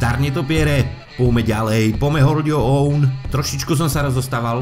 Zdar netopiere, poďme ďalej, poďme hold your own. Trošičku som sa rozostával.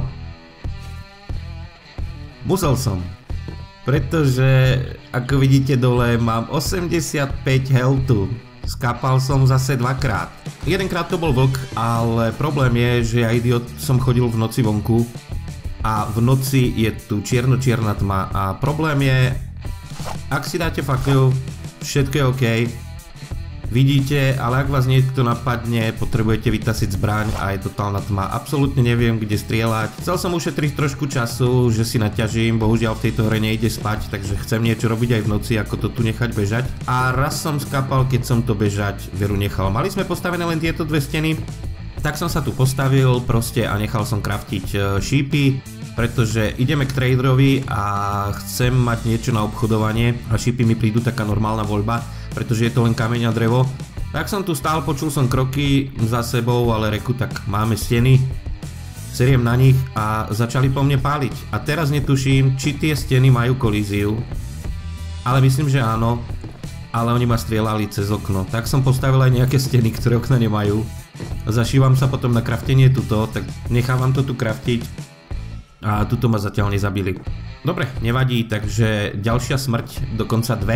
Musel som. Pretože, ako vidíte dole, mám 85 healthu. Skápal som zase dvakrát. Jedenkrát to bol vlk, ale problém je, že ja idiot som chodil v noci vonku. A v noci je tu čierno-čierna tma. A problém je, ak si dáte fakľu, všetko je OK. Vidíte, ale ak vás niekto napadne, potrebujete vytasiť zbraň a je totálna tma. Absolútne neviem, kde strieľať. Chcel som ušetriť trošku času, že si naťažím, bohužiaľ v tejto hre nejde spať, takže chcem niečo robiť aj v noci, ako to tu nechať bežať. A raz som skápal, keď som to bežať veru nechal. Mali sme postavené len tieto dve steny, tak som sa tu postavil proste a nechal som craftiť šípy, pretože ideme k traderovi a chcem mať niečo na obchodovanie a šípy mi prídu taká normálna voľba, pretože je to len kameň a drevo. Tak som tu stál, počul som kroky za sebou, ale reku, tak máme steny, seriem na nich a začali po mne páliť. A teraz netuším, či tie steny majú kolíziu, ale myslím, že áno, ale oni ma strieľali cez okno. Tak som postavil aj nejaké steny, ktoré okna nemajú. Zašívam sa potom na kraftenie tuto, tak nechávam to tu kraftiť a tuto ma zatiaľ nezabili. Dobre, nevadí, takže ďalšia smrť, dokonca dve.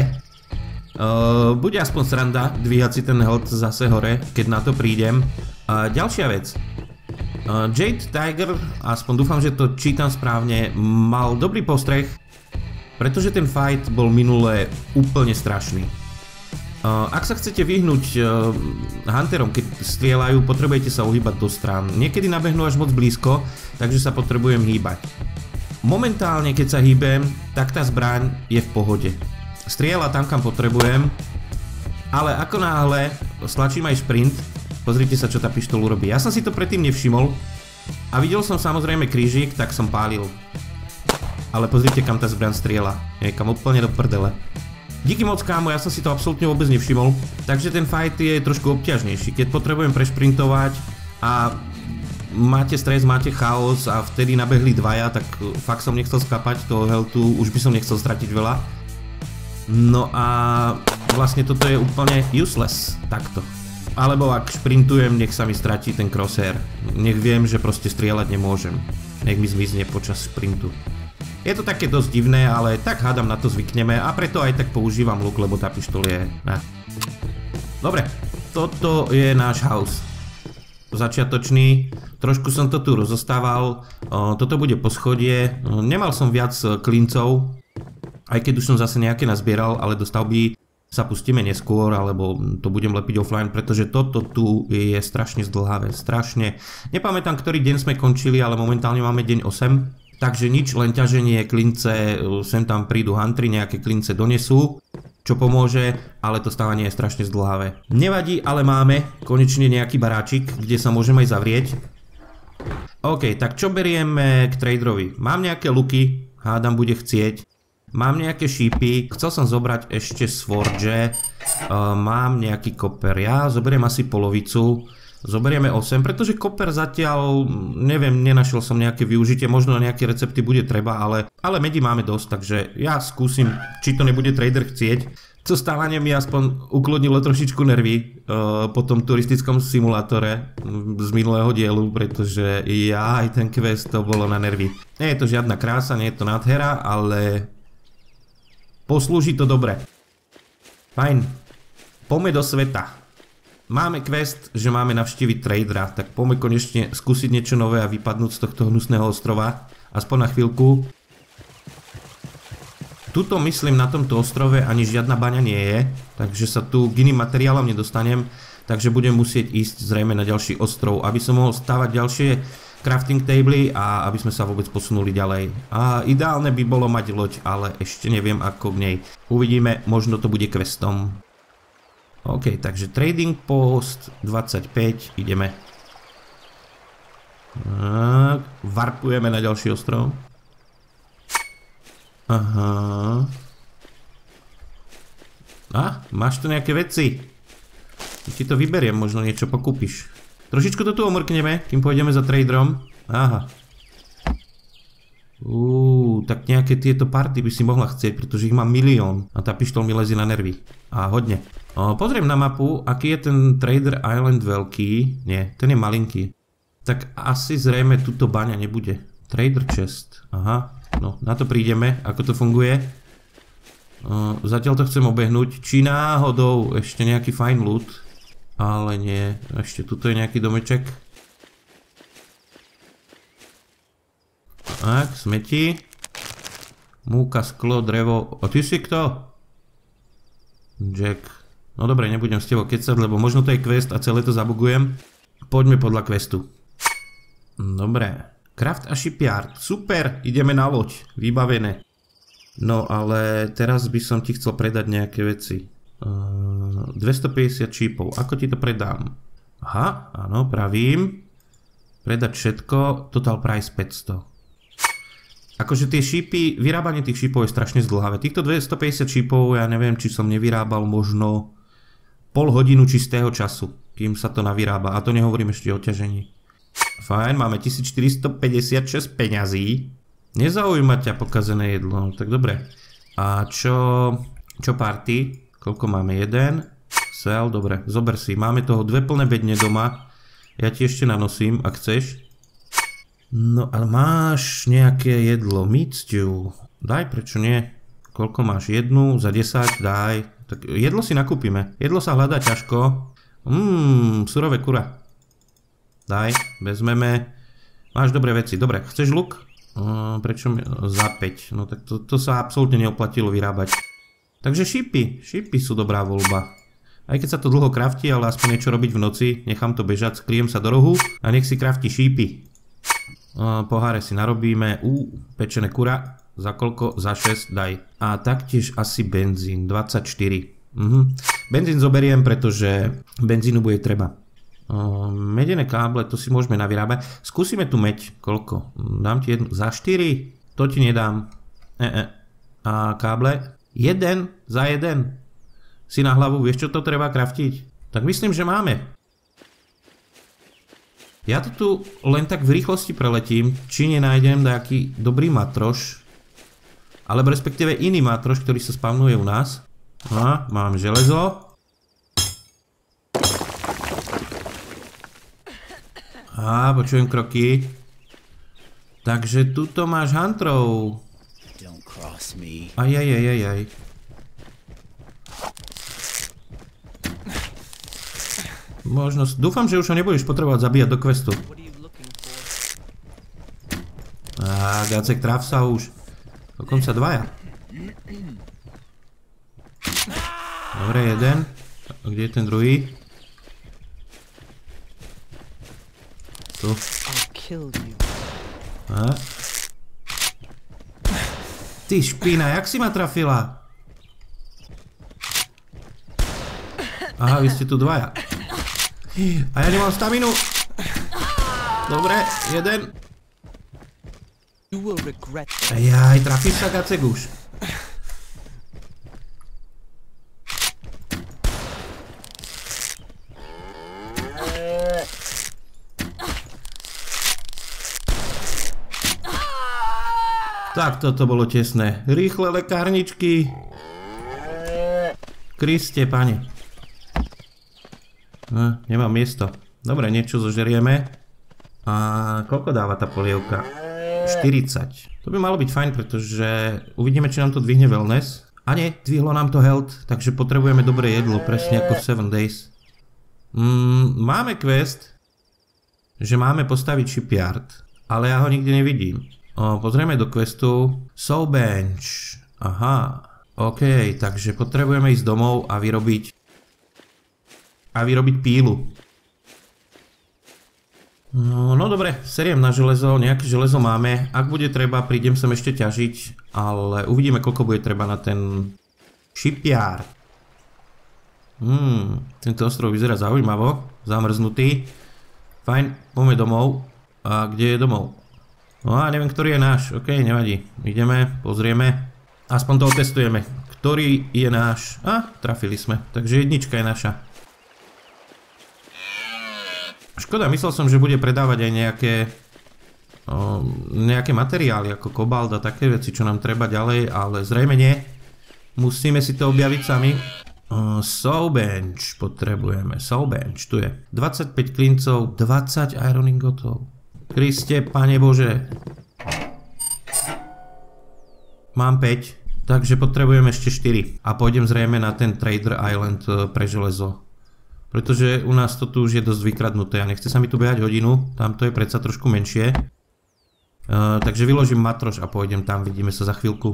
Bude aspoň sranda dvíhať si ten health zase hore, keď na to prídem. Ďalšia vec. Jade Tiger, aspoň dúfam, že to čítam správne, mal dobrý postreh, pretože ten fight bol minulé úplne strašný. Ak sa chcete vyhnúť hunterom, keď strieľajú, potrebujete sa uhýbať do strán. Niekedy nabehnú až moc blízko, takže sa potrebujem hýbať. Momentálne, keď sa hýbem, tak tá zbraň je v pohode. Strieľa tam, kam potrebujem, ale ako náhle stlačím aj sprint, pozrite sa, čo tá pištoľ urobí. Ja som si to predtým nevšimol a videl som samozrejme krížik, tak som pálil. Ale pozrite, kam tá zbraň strieľa. Je kam úplne do prdele. Díky moc, kámo, ja som si to absolútne vôbec nevšimol, takže ten fight je trošku obťažnejší. Keď potrebujem prešprintovať a máte stres, máte chaos a vtedy nabehli dvaja, tak fakt som nechcel skapať toho healthu, už by som nechcel stratiť veľa. No a vlastne toto je úplne useless, takto. Alebo ak šprintujem, nech sa mi stratí ten crosshair. Nech viem, že proste strieľať nemôžem. Nech mi zmizne počas šprintu. Je to také dosť divné, ale tak hádam, na to zvykneme a preto aj tak používam luk, lebo tá pištoľ je... Dobre, toto je náš house. Začiatočný, trošku som to tu rozostával, toto bude poschodie, nemal som viac klincov, aj keď už som zase nejaké nazbieral, ale do stavby sa pustíme neskôr, alebo to budem lepiť offline, pretože toto tu je strašne zdĺhavé, strašne. Nepamätám, ktorý deň sme končili, ale momentálne máme deň 8, takže nič, len ťaženie, klince, sem tam prídu huntry, nejaké klince donesú, čo pomôže, ale to stávanie je strašne zdĺhavé. Nevadí, ale máme konečne nejaký baráčik, kde sa môžeme aj zavrieť. OK, tak čo berieme k traderovi? Mám nejaké luky, hádam bude chcieť. Mám nejaké šípy, chcel som zobrať ešte sworge, mám nejaký koper, ja zoberiem asi polovicu, zoberieme 8, pretože koper zatiaľ, neviem, nenašiel som nejaké využitie, možno nejaké recepty bude treba, ale medi máme dosť, takže ja skúsim, či to nebude trader chcieť. To stávanie mi aspoň uklodnilo trošičku nervy po tom turistickom simulátore z minulého dielu, pretože aj ten quest to bolo na nervy. Nie je to žiadna krása, nie je to nádhera, ale... poslúži to dobre. Fajn. Poďme do sveta. Máme quest, že máme navštíviť tradera, tak poďme konečne skúsiť niečo nové a vypadnúť z tohto hnusného ostrova. Aspoň na chvíľku. Tuto myslím na tomto ostrove ani žiadna baňa nie je, takže sa tu k iným materiálom nedostanem, takže budem musieť ísť zrejme na ďalší ostrov, aby som mohol stávať ďalšie crafting table a aby sme sa vôbec posunuli ďalej. A ideálne by bolo mať loď, ale ešte neviem ako k nej. Uvidíme, možno to bude questom. OK, takže trading post 25, ideme. Tak, warpujeme na ďalší ostrov. Aha. A, máš tu nejaké veci? Ti to vyberiem, možno niečo pokúpiš. Trošičku to tu omrkneme, kým pôjdeme za traderom. Aha. Tak nejaké tieto party by si mohla chcieť, pretože ich mám milión. A tá pištol mi lezie na nervy. A hodne. Pozriem na mapu, aký je ten Trader Island veľký. Nie, ten je malinký. Tak asi zrejme tuto baňa nebude. Trader Chest. Aha, no na to prídeme, ako to funguje. Zatiaľ to chcem obehnúť. Či náhodou ešte nejaký fajn loot. Ale nie, ešte tuto je nejaký domeček. Tak, smeti. Múka, sklo, drevo. A ty si kto? Jack. No dobre, nebudem s tebou kecať, lebo možno to je quest a celé to zabugujem. Poďme podľa questu. Dobre. Craft a shipyard. Super, ideme na loď. Vybavené. No ale teraz by som ti chcel predať nejaké veci. 250 čípov. Ako ti to predám? Aha, áno, pravím. Predať všetko. Total price 500. Akože tie šípy, vyrábanie tých šípov je strašne zdĺhavé. Týchto 250 šípov, ja neviem, či som nevyrábal možno pol hodinu čistého času, kým sa to navyrába. A to nehovorím ešte o ťažení. Fajn, máme 1456 peňazí. Nezaujíma ťa pokazené jedlo, tak dobre. A čo party? Koľko máme? 1? Sell, dobre, zober si. Máme toho 2 plné bedne doma. Ja ti ešte nanosím, ak chceš. No ale máš nejaké jedlo, meat stew. Daj, prečo nie? Koľko máš? 1 za 10, daj. Tak jedlo si nakúpime. Jedlo sa hľadá ťažko. Surové kura. Daj, vezmeme. Máš dobré veci. Dobre, chceš luk? Prečo za 5? No tak to sa absolútne neoplatilo vyrábať. Takže šípy sú dobrá voľba. Aj keď sa to dlho kraftí, ale aspoň niečo robiť v noci. Nechám to bežať, skriem sa do rohu a nech si krafti šípy. Poháre si narobíme. Pečené kura. Za koľko? Za 6 daj. A taktiež asi benzín. 24. Benzín zoberiem, pretože benzínu bude treba. Medené káble, to si môžeme navyrábať. Skúsime tu meď. Koľko? Dám ti jednu. Za 4? To ti nedám. A káble? 1 za 1. Si na hlavu, vieš čo to treba kraftiť? Tak myslím, že máme. Ja to tu len tak v rýchlosti preletím, či nenájdem nejaký dobrý matroš. Alebo respektíve iný matroš, ktorý sa spavnuje u nás. Mám železo. Počujem kroky. Takže tuto máš huntrov. Ajajajajaj. Možno, dúfam, že už ho nebudeš potrebovať zabíjať do questu. Gacek, traf sa už. Dokonca 2. Dobre, 1. Kde je ten druhý? Tu. Ty špína, jak si ma trafila? Aha, vy ste tu 2. A ja nemám staminu. Dobre, 1. Jaj, trafíš sa, Gacek, už. Tak toto bolo tesné. Rýchle lekárničky. Kriste, pane. Nemám miesto. Dobre, niečo zožerieme. A koľko dáva tá polievka? 40. To by malo byť fajn, pretože uvidíme, či nám to dvihne wellness. A nie, dvihlo nám to health, takže potrebujeme dobré jedlo, presne ako v 7 days. Máme quest, že máme postaviť shipyard, ale ja ho nikde nevidím. Pozrieme do questu. Saw bench. Aha. OK, takže potrebujeme ísť domov a vyrobiť pílu. No dobre, seriem na železo, nejaké železo máme. Ak bude treba, prídem sem ešte ťažiť, ale uvidíme, koľko bude treba na ten shipyard. Tento ostrov vyzerá zaujímavo, zamrznutý. Fajn, poďme domov. A kde je domov? No a neviem, ktorý je náš. OK, nevadí. Ideme, pozrieme. Aspoň to otestujeme. Ktorý je náš? Trafili sme. Takže 1 je naša. Škoda, myslel som, že bude predávať aj nejaké materiály ako kobalt a také veci, čo nám treba ďalej, ale zrejme nie. Musíme si to objaviť sami. Sawbench potrebujeme. Sawbench, tu je. 25 klincov, 20 iron ingotov. Kriste, Pane Bože. Mám 5, takže potrebujem ešte 4. A pôjdem zrejme na ten Trader Island pre železo. Pretože u nás to tu už je dosť vykradnuté a nechce sa mi tu behať hodinu. Tam to je predsa trošku menšie. Takže vyložím matroš a pôjdem tam, vidíme sa za chvíľku.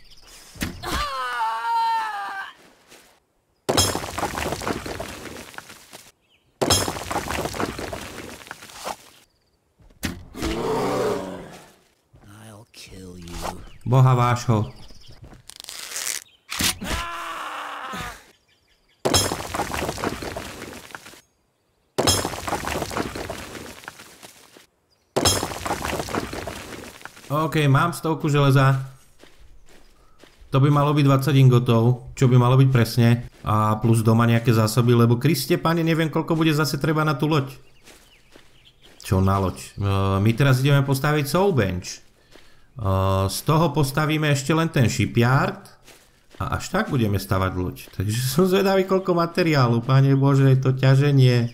Boha vášho. OK, mám 100 železa. To by malo byť 20 ingotov, čo by malo byť presne. A plus doma nejaké zásoby, lebo Kriste, Pane, neviem, koľko bude zase treba na tú loď. Čo na loď? My teraz ideme postaviť Sawbench. Z toho postavíme ešte len ten shipyard. A až tak budeme stavať loď. Takže som zvedavý, koľko materiálu, Pane Bože, to ťaženie.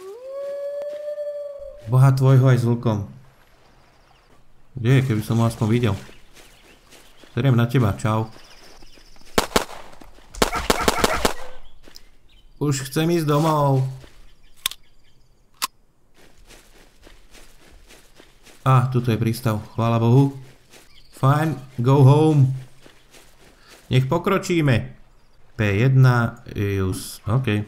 Boha tvojho aj s vlkom. Kde je, keby som ho aspoň videl. Seriem na teba, čau. Už chcem ísť domov. Tuto je prístav, chvála Bohu. Fine, go home. Nech pokročíme. P1, use, OK.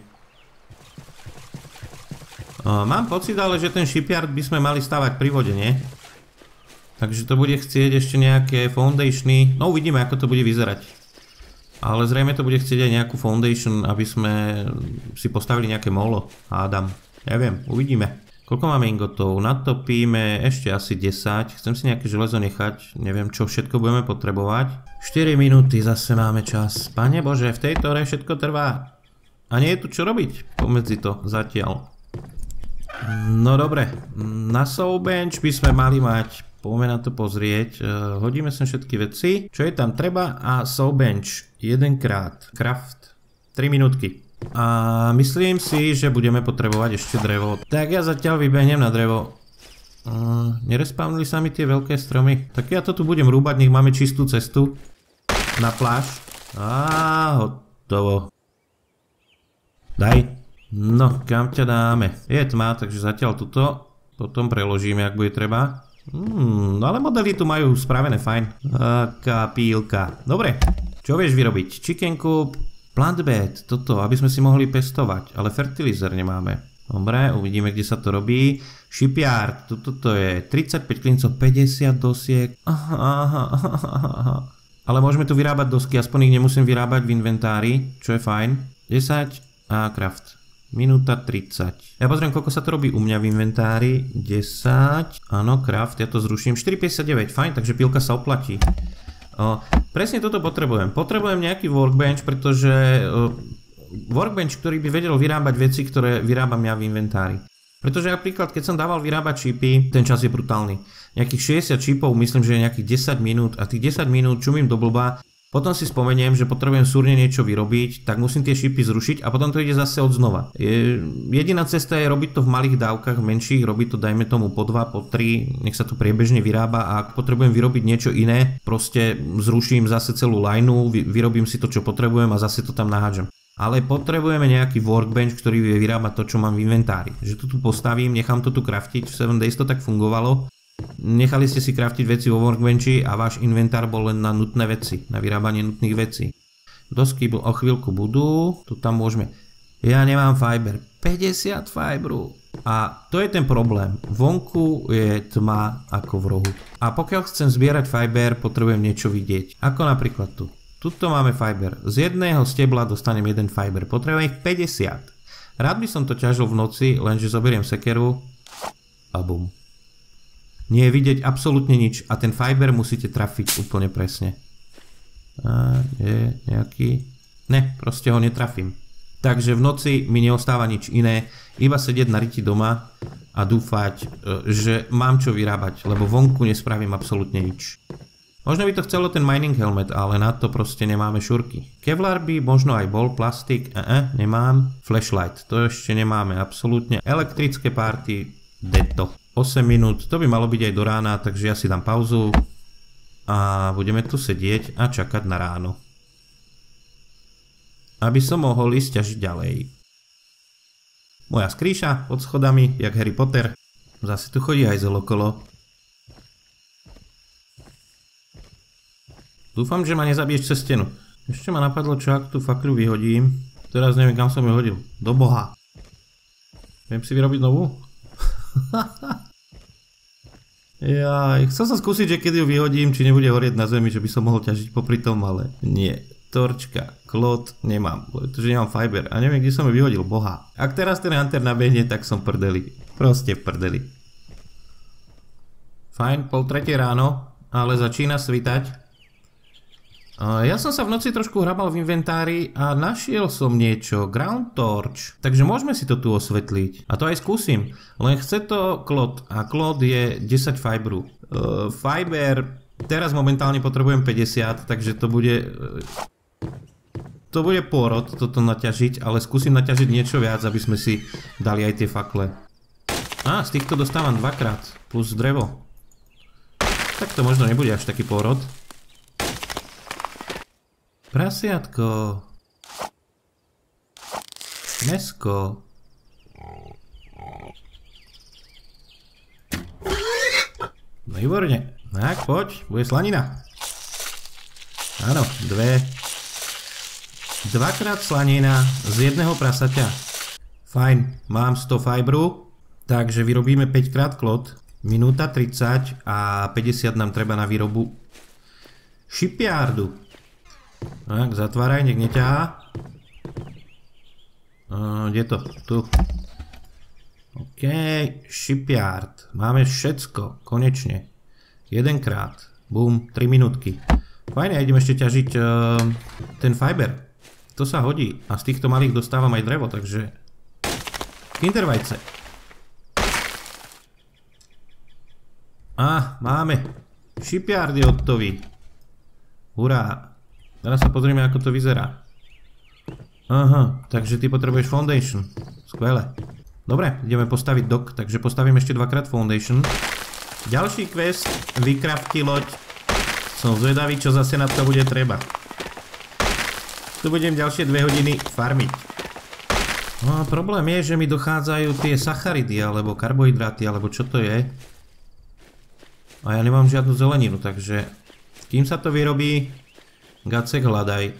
Mám pocit ale, že ten shipyard by sme mali stavať pri vode, nie? Takže to bude chcieť ešte nejaké foundationy. No uvidíme, ako to bude vyzerať. Ale zrejme to bude chcieť aj nejakú foundation, aby sme si postavili nejaké molo. Hádam. Neviem, uvidíme. Koľko máme ingotov? Natopíme ešte asi 10. Chcem si nejaké železo nechať. Neviem, čo všetko budeme potrebovať. 4 minúty zase máme čas. Pane Bože, v tejto hre všetko trvá. A nie je tu čo robiť pomedzi to zatiaľ. No dobre. Na Sawbench by sme mali mať. Poďme na to pozrieť. Hodíme sem všetky veci. Čo je tam treba? A Sawbench. Jedenkrát. Craft. 3 minútky. A myslím si, že budeme potrebovať ešte drevo. Tak ja zatiaľ vybehnem na drevo. Nerespavnili sa mi tie veľké stromy. Tak ja to tu budem rúbať, nech máme čistú cestu. Na pláž. Hotovo. Daj. No, kam ťa dáme? Je tma, takže zatiaľ tuto. Potom preložíme, ak bude treba. Ale modely tu majú spravené fajn. Aká pílka. Dobre, čo vieš vyrobiť? Chicken coop, plant bed, toto, aby sme si mohli pestovať. Ale fertilizer nemáme. Dobre, uvidíme, kde sa to robí. Shipyard, toto je 35 klincov, 50 dosiek. Ale môžeme tu vyrábať dosky, aspoň ich nemusím vyrábať v inventári, čo je fajn. 10 a craft. Minúta 30. Ja pozriem, koľko sa to robí u mňa v inventári. 10. Áno, craft, ja to zruším. 4,59, fajn, takže pílka sa oplatí. Presne toto potrebujem. Potrebujem nejaký workbench, pretože workbench, ktorý by vedel vyrábať veci, ktoré vyrábam ja v inventári. Pretože napríklad, keď som dával vyrábať čipy, ten čas je brutálny. Nejakých 60 čipov, myslím, že je nejakých 10 minút a tých 10 minút čumím do blba. Potom si spomeniem, že potrebujem súrne niečo vyrobiť, tak musím tie šipy zrušiť a potom to ide zase od znova. Jediná cesta je robiť to v malých dávkach, menších, robiť to dajme tomu po 2, po 3, nech sa to priebežne vyrába a ak potrebujem vyrobiť niečo iné, proste zruším zase celú lineu, vyrobím si to, čo potrebujem a zase to tam nahádžem. Ale potrebujeme nejaký workbench, ktorý vie vyrábať to, čo mám v inventári. Že to tu postavím, nechám to tu craftiť, v 7 Days to tak fungovalo. Nechali ste si craftiť veci vo workbenchi a váš inventár bol len na nutné veci, na vyrábanie nutných vecí. Dosky o chvíľku budú, tu tam môžeme. Ja nemám fiber, 50 fibru. A to je ten problém, vonku je tma ako v rohu. A pokiaľ chcem zbierať fiber, potrebujem niečo vidieť, ako napríklad tu. Tuto máme fiber, z jedného stebla dostanem jeden fiber, potrebujem ich 50. Rád by som to ťažil v noci, lenže zoberiem sekeru a bum. Nie je vidieť absolútne nič a ten fiber musíte trafiť úplne presne. A je nejaký... Ne, proste ho netrafím. Takže v noci mi neostáva nič iné, iba sedieť na riti doma a dúfať, že mám čo vyrábať, lebo vonku nespravím absolútne nič. Možno by to chcelo ten mining helmet, ale na to proste nemáme šurky. Kevlar by možno aj bol, plastik, nemám. Flashlight, to ešte nemáme absolútne. Elektrické party, deto. 8 minút, to by malo byť aj do rána, takže ja si dám pauzu a budeme tu sedieť a čakať na ráno. Aby som mohol ísť ťažiť ďalej. Moja skrýša pod schodami, jak Harry Potter. Zase tu chodí hajzel okolo. Dúfam, že ma nezabiješ cez stenu. Ešte ma napadlo, čo ak tú fakľu vyhodím. Teraz neviem, kam som ju hodil. Do boha. Viem si vyrobiť novú? Jaj, chcel som skúsiť, že keď ju vyhodím, či nebude horieť na zemi, že by som mohol ťažiť popri tom, ale nie. Torčka, klot nemám, pretože nemám fiber a neviem, kde som ju vyhodil, boha. Ak teraz ten hunter nabehne, tak som prdeli. Proste prdeli. Fajn, 2:30 ráno, ale začína svitať. Ja som sa v noci trošku hrabal v inventári a našiel som niečo, ground torch, takže môžeme si to tu osvetliť. A to aj skúsim, len chce to klot a klot je 10 fibru. Fiber, teraz momentálne potrebujem 50, takže to bude pôrod toto naťažiť, ale skúsim naťažiť niečo viac, aby sme si dali aj tie fakle. Z týchto dostávam 2-krát, plus drevo. Tak to možno nebude až taký pôrod. Prasiatko. Mesko. No výborne. Tak, poď, bude slanina. Áno, 2-krát slanina z jedného prasaťa. Fajn, mám 100 fibru, takže vyrobíme 5-krát klot. Minúta 30 a 50 nám treba na výrobu shipyardu. Tak, zatváraj, nech neťahá. Kde to? Tu. OK, shipyard. Máme všetko, konečne. 1-krát. Bum, 3 minútky. Fajne, idem ešte ťažiť ten fiber. To sa hodí. A z týchto malých dostávam aj drevo, takže... Kindervajce. Máme. Shipyard je hotový. Hurá. Teraz sa pozrieme, ako to vyzerá. Aha, takže ty potrebuješ foundation. Skvelé. Dobre, ideme postaviť dock, takže postavím ešte 2-krát foundation. Ďalší quest, vykrafti loď. Som zvedavý, čo zase na to bude treba. Tu budem ďalšie 2 hodiny farmiť. No a problém je, že mi dochádzajú tie sacharidy, alebo karbohydráty, alebo čo to je. A ja nemám žiadnu zeleninu, takže kým sa to vyrobí, Gacek hľadaj.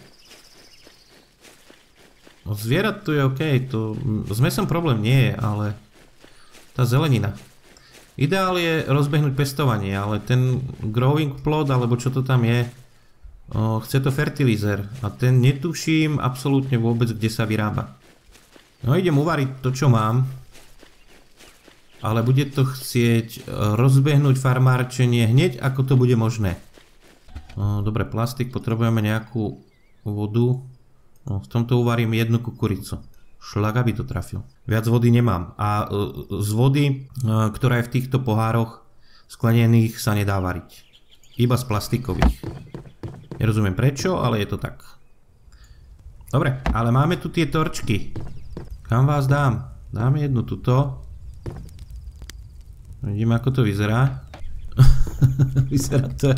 No, zvierat tu je OK, to s mesom problém nie je, ale tá zelenina. Ideál je rozbehnúť pestovanie, ale ten growing plod, alebo čo to tam je, chce to fertilizer a ten netuším absolútne vôbec, kde sa vyrába. No idem uvariť to, čo mám, ale bude to chcieť rozbehnúť farmárčenie hneď, ako to bude možné. Dobre, plastik, potrebujeme nejakú vodu. V tomto uvarím 1 kukuricu. Šľak, aby to trafil. Viac vody nemám. A z vody, ktorá je v týchto pohároch sklenených, sa nedá variť. Iba z plastikových. Nerozumiem prečo, ale je to tak. Dobre, ale máme tu tie torčky. Kam vás dám? Dáme jednu tuto. Vidíme, ako to vyzerá. Vyzerá to...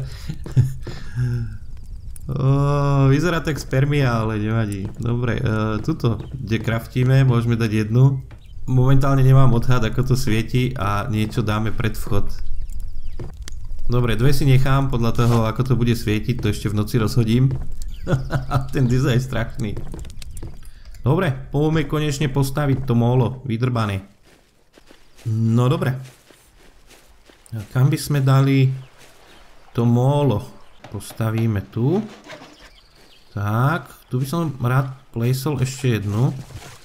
vyzerá tak spermia, ale nevadí. Dobre, tuto, kde craftíme, môžeme dať jednu. Momentálne nemám odhad, ako to svieti a niečo dáme pred vchod. Dobre, 2 si nechám, podľa toho, ako to bude svietiť, to ešte v noci rozhodím. Ten dizajn je strašný. Dobre, poďme konečne postaviť to mólo, vydrbané. No dobre. A kam by sme dali to mólo? Postavíme tu. Tak, tu by som rád placeol ešte jednu.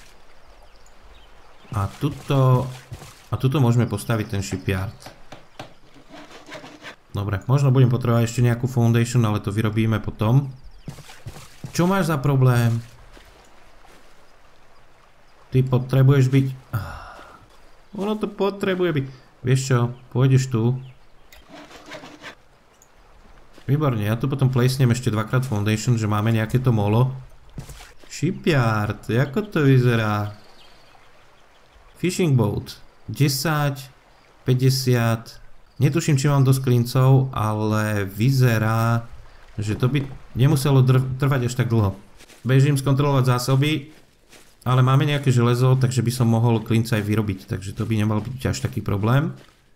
A tuto môžeme postaviť ten shipyard. Dobre, možno budem potrebovať ešte nejakú foundation, ale to vyrobíme potom. Čo máš za problém? Ty potrebuješ byť... Ono to potrebuje byť... Vieš čo, pôjdeš tu. Výborne, ja tu potom placnem ešte dvakrát foundation, že máme nejaké to molo. Shipyard, ako to vyzerá? Fishing boat. 10, 50... Netuším, či mám dosť klincov, ale vyzerá, že to by nemuselo trvať až tak dlho. Bežím skontrolovať zásoby, ale máme nejaké železo, takže by som mohol klinca aj vyrobiť, takže to by nemal byť až taký problém.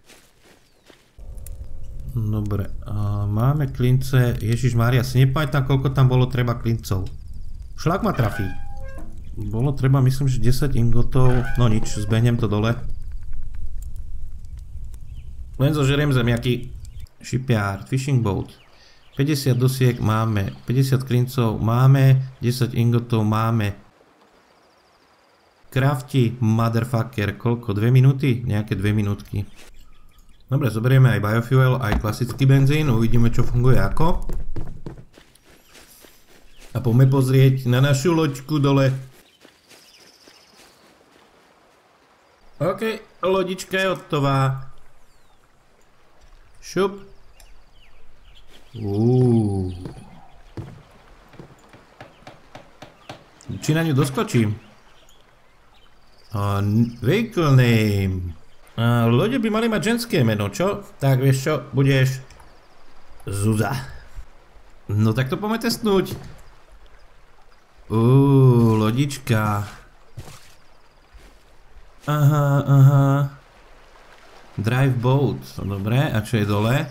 Dobre, máme klince, ježišmária, si nepamätám, koľko tam bolo treba klincov. Šlak ma trafí. Bolo treba, myslím, že 10 ingotov, no nič, zbehnem to dole. Len zožeriem zemiaky. Shipyard, fishing boat. 50 dosiek máme, 50 klincov máme, 10 ingotov máme. Crafty, motherfucker, koľko? 2 minúty? Nejaké 2 minútky. Dobre, zoberieme aj biofuel, aj klasický benzín, uvidíme, čo funguje ako. A poďme pozrieť na našu loďku dole. OK, lodička je hotová. Šup. Či na ňu doskočím? Vehicle name. Lode by mali mať ženské meno, čo? Tak vieš čo, budeš Zuza. No tak to poďme testnúť. Lodička. Aha. Drive boat, dobre, a čo je dole?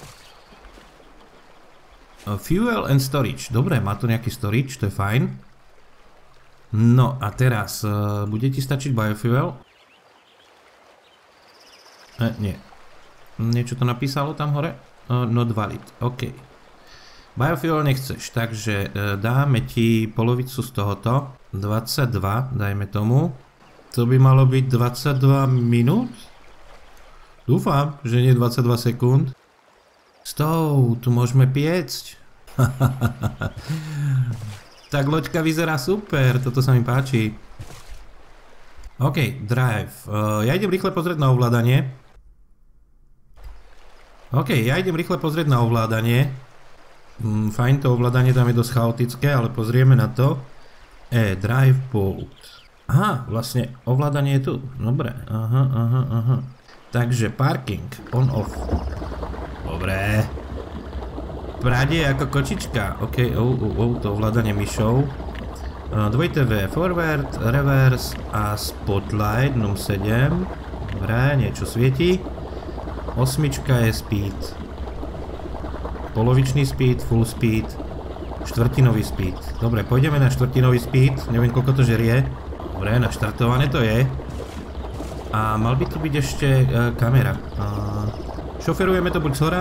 Fuel and storage, dobre, má tu nejaký storage, to je fajn. No a teraz, bude ti stačiť biofuel? Nie. Niečo to napísalo tam hore? Not valid, ok. Biofuel nechceš, takže dáme ti polovicu z tohoto. 22, dajme tomu. To by malo byť 22 minút? Dúfam, že nie 22 sekúnd. Stov, tu môžeme piecť. Tak loďka vyzerá super, toto sa mi páči. OK, drive. Ja idem rýchle pozrieť na ovládanie. Fajn, to ovládanie tam je dosť chaotické, ale pozrieme na to. Drive boat. Aha, vlastne ovládanie je tu. Dobre, aha. Takže parking, on off. Dobre. Prade ako kočička. OK, to ovládanie myšou. Dvojité V, forward, reverse a spotlight, num 7. Dobre, niečo svieti. Osmička je speed. Polovičný speed, full speed. Štvrtinový speed. Dobre, pôjdeme na štvrtinový speed. Neviem, koľko to žerie. Dobre, naštartované to je. A mal by tu byť ešte kamera. Šoferujeme to buď zhora,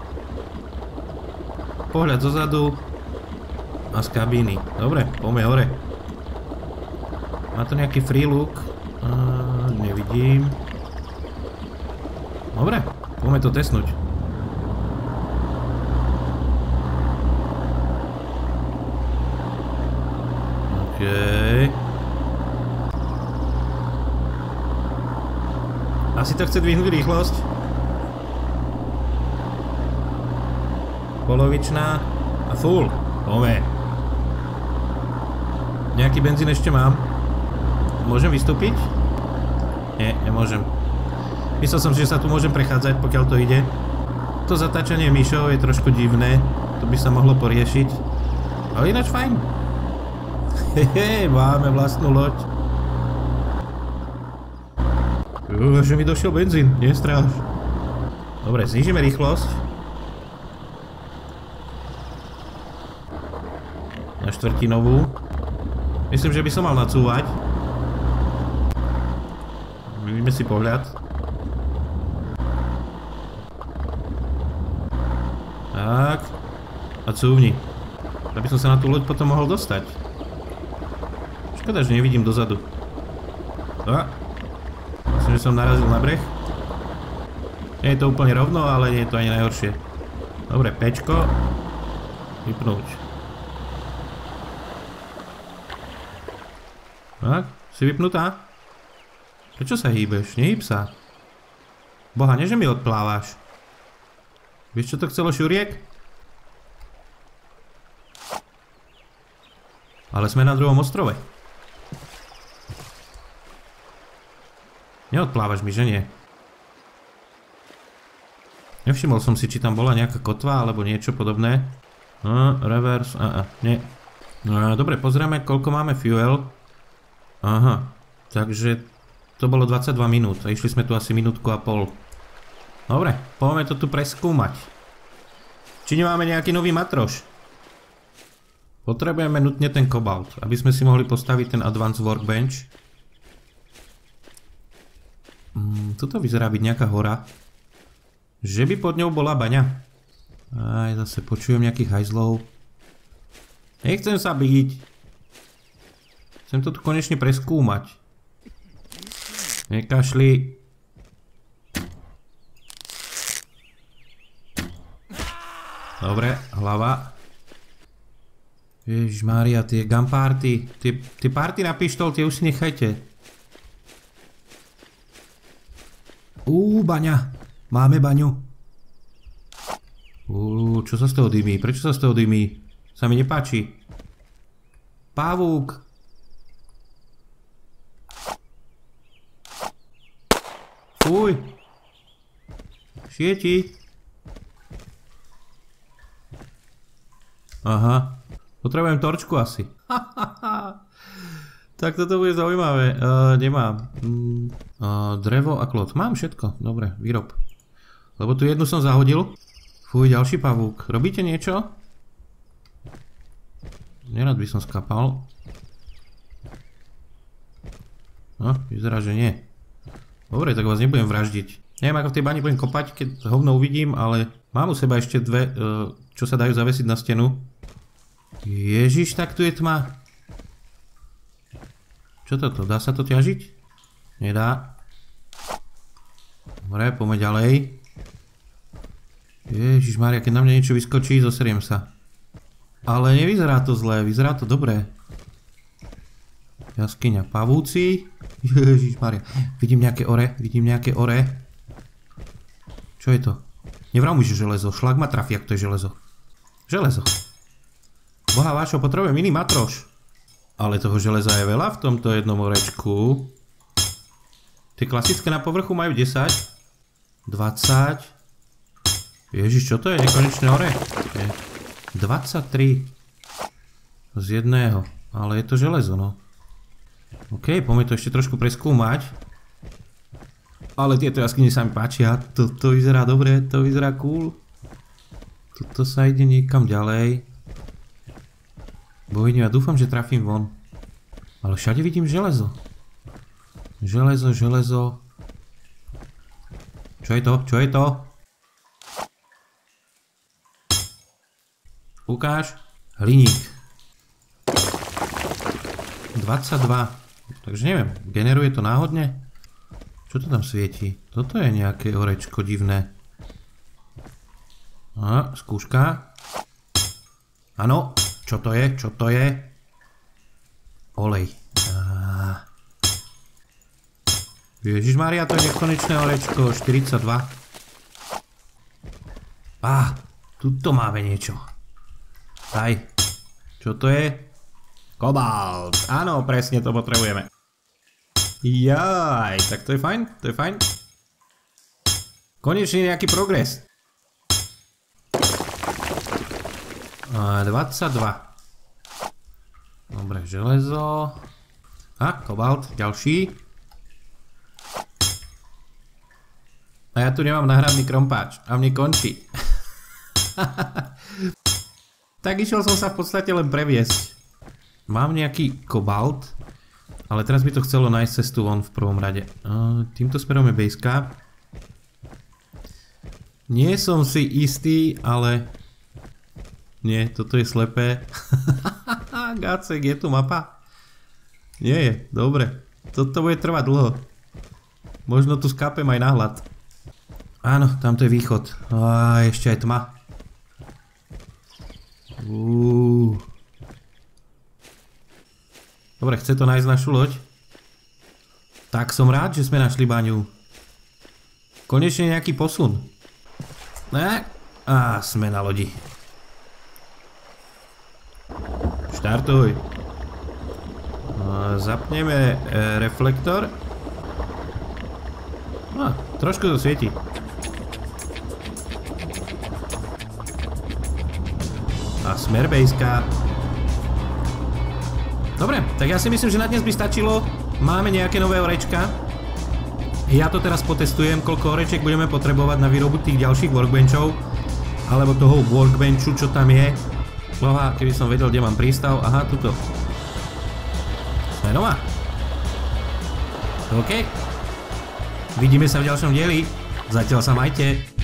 pohľad zozadu a z kabíny. Dobre, poďme hore. Má to nejaký free look? Nevidím. Dobre, poďme to testnúť. OK. Asi to chce dvihnúť rýchlosť. Polovičná a full. Poďme. Nejaký benzín ešte mám. Môžem vystúpiť? Nie, nemôžem. Myslel som si, že sa tu môžem prechádzať, pokiaľ to ide. To zatáčanie myšou je trošku divné. To by sa mohlo poriešiť. Ale ináč fajn. Hehe, máme vlastnú loď. Že mi došiel benzín, nestráž. Dobre, znížime rýchlosť. Na štvrtinovú. Myslím, že by som mal nacúvať. Vidíme si pohľad. Tak. A cúvni. Aby som sa na tú loď potom mohol dostať. Škoda, že nevidím dozadu. Myslím, že som narazil na breh. Nie je to úplne rovno, ale nie je to ani najhoršie. Dobre, pečko. Vypnúť. Tak, Si vypnutá? Prečo sa hýbeš? Nehýb sa. Boha, nie že mi odplávaš. Vieš, čo to chcelo, Šuriek? Ale sme na druhom ostrove. Neodplávaš mi, že nie? Nevšimol som si, či tam bola nejaká kotva alebo niečo podobné. Reverse, nie. Dobre, pozrieme, koľko máme fuel. Aha, takže to bolo 22 minút a išli sme tu asi minútku a pol. Dobre, poďme to tu preskúmať. Či nemáme nejaký nový matroš? Potrebujeme nutne ten kobalt, aby sme si mohli postaviť ten advanced workbench. Tuto vyzerá byť nejaká hora. Že by pod ňou bola baňa. Aj, zase počujem nejakých hajzlov. Nechcem sa byť. Chcem to tu konečne preskúmať. Nekašli. Dobre, hlava. Ježišmária, tie gunparty. Tie party na pištol, tie už si nechajte. Baňa. Máme baňu. Čo sa z toho dymí? Prečo sa z toho dymí? Sa mi nepáči. Pavúk. Fuj. Šieti. Aha. Potrebujem torčku asi. Tak toto bude zaujímavé. Nemám. Drevo a klot. Mám všetko. Dobre, vyrob. Lebo tu jednu som zahodil. Fuj, ďalší pavúk. Robíte niečo? Nerad by som skapal. No, vyzerá, že nie. Dobre, tak vás nebudem vraždiť. Neviem, ako v tej bani budem kopať, keď hovno uvidím, ale mám u seba ešte dve, čo sa dajú zavesiť na stenu. Ježiš, tak tu je tma. Čo toto? Dá sa to ťažiť? Nedá. Dobre, poďme ďalej. Ježišmária, keď na mňa niečo vyskočí, zoseriem sa. Ale nevyzerá to zlé, vyzerá to dobré. Jaskyňa, pavúci. Ježišmária, vidím nejaké ore. Čo je to? Nevral mi, že železo, šlak ma trafí, ak to je železo. Železo. Boha vášho, potrebujem iný matroš. Ale toho železa je veľa v tomto jednom orečku. Tie klasické na povrchu majú 10. 20. Ježiš, čo to je? Nekonečné ore? 23. Z jedného. Ale je to železo, no. OK, poďme to ešte trošku preskúmať. Ale tieto jaskyne sa mi páčia. To vyzerá dobre, to vyzerá cool. Toto sa ide niekam ďalej. Bohňu, ja dúfam, že trafím von. Ale všade vidím železo. Železo. Čo je to? Čo je to? Ukáž. Hliník. 22. Takže neviem, generuje to náhodne? Čo to tam svieti? Toto je nejaké orečko divné. Skúška. Áno. Čo to je? Čo to je? Olej. Ježišmária, to je nekonečné orečko. 42. Tuto máme niečo. Daj. Čo to je? Kobalt. Áno, presne to potrebujeme. Jaj, tak to je fajn, to je fajn. Konečne nejaký progres. 22. Dobre, železo. Kobalt, ďalší. A ja tu nemám náhradný krompáč. A mne končí. Tak išiel som sa v podstate len previesť. Mám nejaký kobalt. Ale teraz by to chcelo nájsť cestu von v prvom rade. Týmto smerom je basecap. Nie som si istý, ale... Nie, toto je slepé. Gácek, je tu mapa? Nie je, dobre. Toto bude trvať dlho. Možno tu skápem aj náhľad. Áno, tamto je východ. Ešte aj tma. Dobre, chce to nájsť našu loď. Tak som rád, že sme našli baňu. Konečne nejaký posun. A sme na lodi. Štartuj. Zapneme reflektor. Trošku to svieti. A smer bejska. Dobre, tak ja si myslím, že na dnes by stačilo. Máme nejaké nové orečka. Ja to teraz potestujem, koľko orečiek budeme potrebovať na výrobu tých ďalších workbenchov. Alebo toho workbenchu, čo tam je. Boha, keby som vedel, kde mám prístav. Aha, tuto. Smerová. OK. Vidíme sa v ďalšom dieli. Zatiaľ sa majte.